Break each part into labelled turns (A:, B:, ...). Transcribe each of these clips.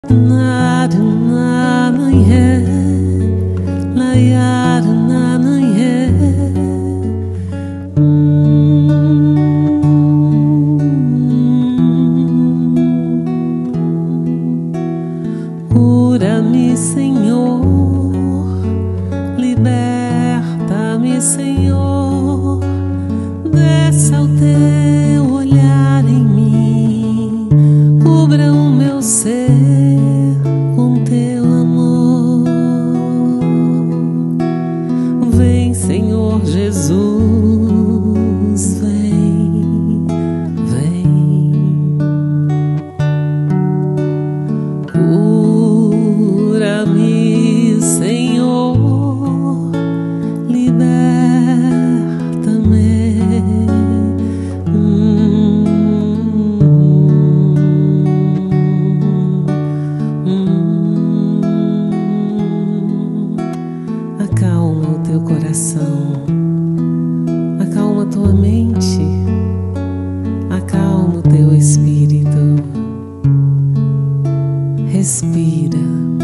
A: Cura-me, Senhor, liberta-me, Senhor, desça o teu olhar em mim, cubra o meu ser com teu amor. Vem, Senhor Jesus, vem, vem. Cura-me, Senhor, liberta-me. Acalma o teu coração, acalma tua mente, acalma o teu espírito. Respira,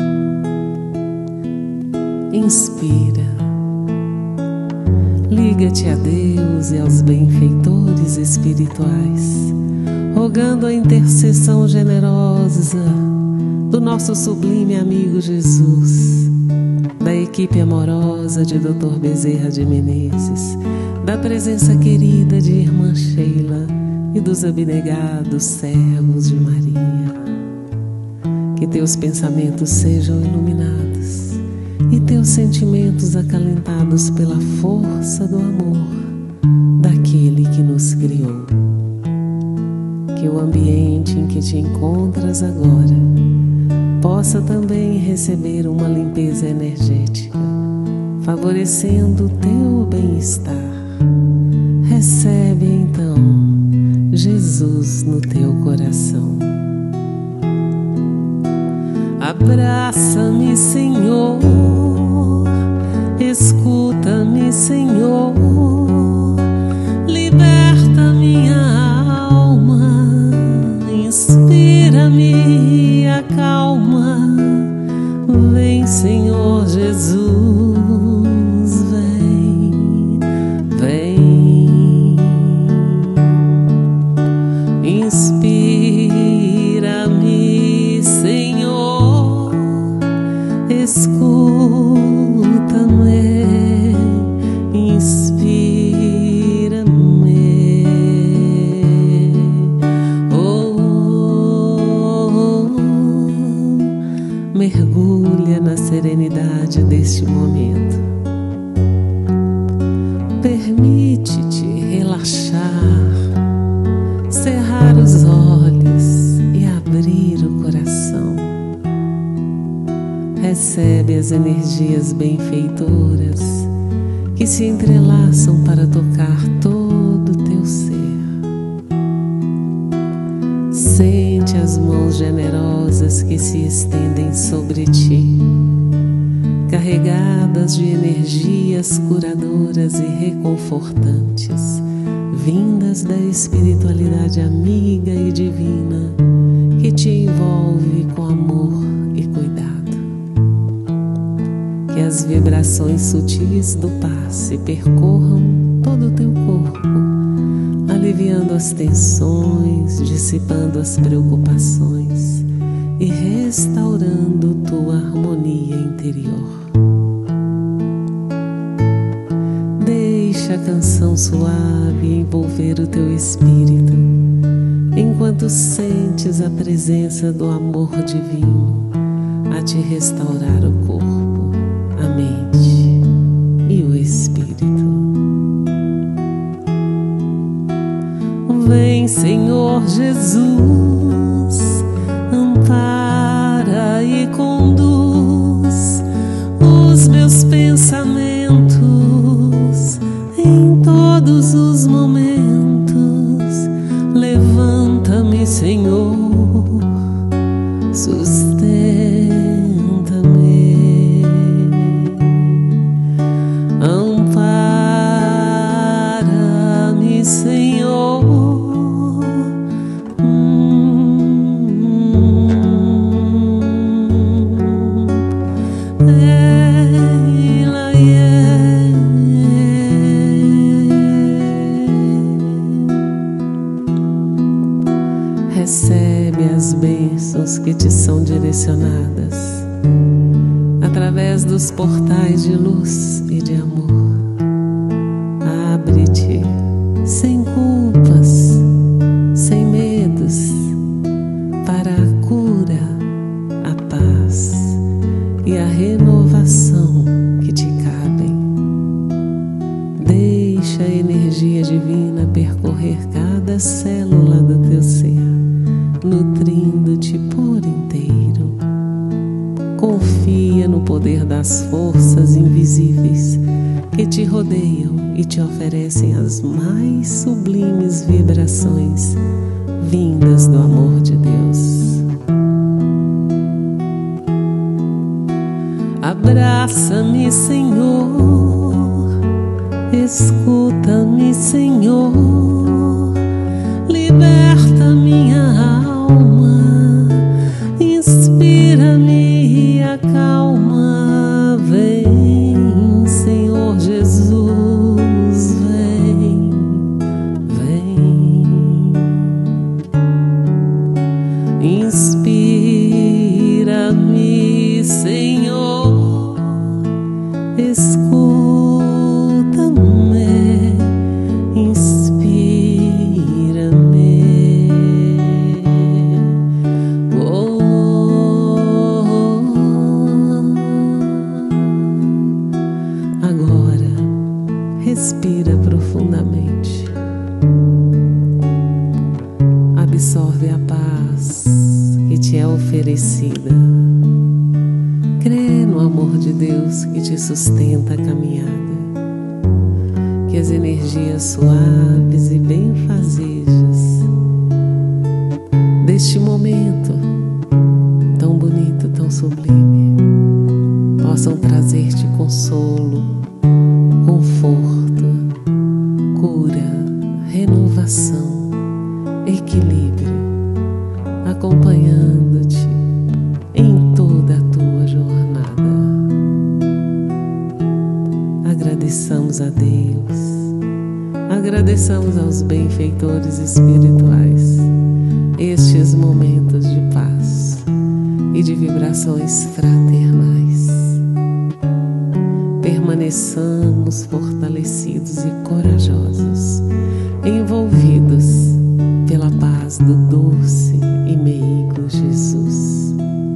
A: inspira, liga-te a Deus e aos benfeitores espirituais, rogando a intercessão generosa do nosso sublime amigo Jesus, da equipe amorosa de Dr. Bezerra de Menezes, da presença querida de Irmã Sheila e dos abnegados servos de Maria. Que teus pensamentos sejam iluminados e teus sentimentos acalentados pela força do amor daquele que nos criou. Que o ambiente em que te encontras agora possa também receber uma limpeza energética, favorecendo o teu bem-estar. Recebe então Jesus no teu coração. Abraça-me, Senhor, escuta-me, Senhor, liberta minha alma, inspira-me, acalma. Vem, Senhor Jesus, vem, vem. Inspira-me, Senhor, escuta-me, inspira-me. Oh, mergulha na serenidade deste momento. Permite-te relaxar, cerrar os olhos e abrir o coração. Recebe as energias benfeitoras que se entrelaçam para tocar todo o teu ser. Sente as mãos generosas que se estendem sobre ti, carregadas de energias curadoras e reconfortantes, vindas da espiritualidade amiga e divina que te envolve com amor e cuidado. Que as vibrações sutis do passe percorram todo o teu corpo, aliviando as tensões, dissipando as preocupações e restaurando tua harmonia interior. Deixa a canção suave envolver o teu espírito, enquanto sentes a presença do amor divino a te restaurar o corpo, a mente e o espírito. Vem, Senhor Jesus, ampara e conduz os meus pensamentos em todos os momentos. Levanta-me, Senhor, sustenta-me, ampara-me, Senhor. Recebe as bênçãos que te são direcionadas através dos portais de luz e de amor. Abre-te sem culpas, sem medos, para a cura, a paz e a renovação que te cabem. Deixa a energia divina percorrer cada célula do teu ser, nutrindo-te por inteiro. Confia no poder das forças invisíveis que te rodeiam e te oferecem as mais sublimes vibrações vindas do amor de Deus. Abraça-me, Senhor, escuta-me, Senhor, liberta minha alma, inspira-me e acalma. Vem, Senhor Jesus, vem, vem. Inspira-me, Senhor, escuta-me, inspira-me. Agora, respira profundamente. Absorve a paz que te é oferecida. Crê no amor de Deus que te sustenta a caminhada. Que as energias suaves e benfazejas deste momento tão bonito, tão sublime, possam trazer-te consolo, conforto, cura, renovação, equilíbrio, acompanhando-te em toda a tua jornada. Agradeçamos a Deus, agradeçamos aos benfeitores espirituais estes momentos de paz e de vibrações fraternais. Permaneçamos fortalecidos e corajosos, envolvidos pela paz do doce e meigo Jesus.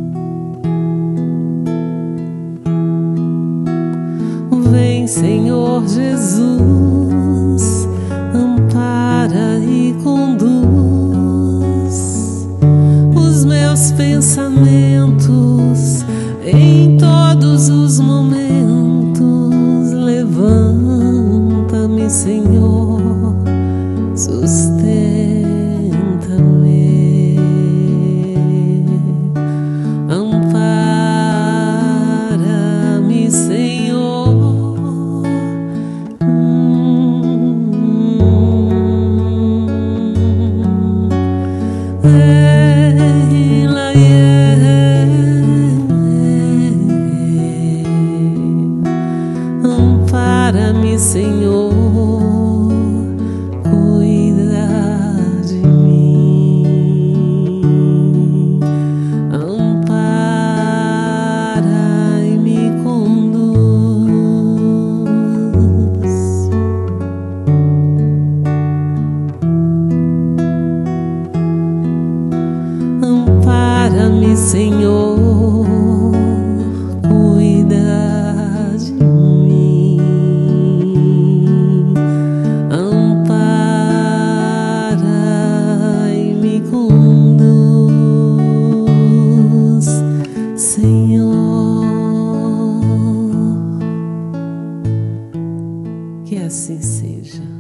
A: Vem, Senhor Jesus, ampara e conduz os meus pensamentos em todos os momentos. Levanta-me, Senhor, sustenta-me, ampara-me, Senhor. Ampara-me, Senhor, cuida de mim. Ampara e me conduz. Ampara-me, Senhor, cuida de mim. Ampara e me conduz, Senhor. Que assim seja.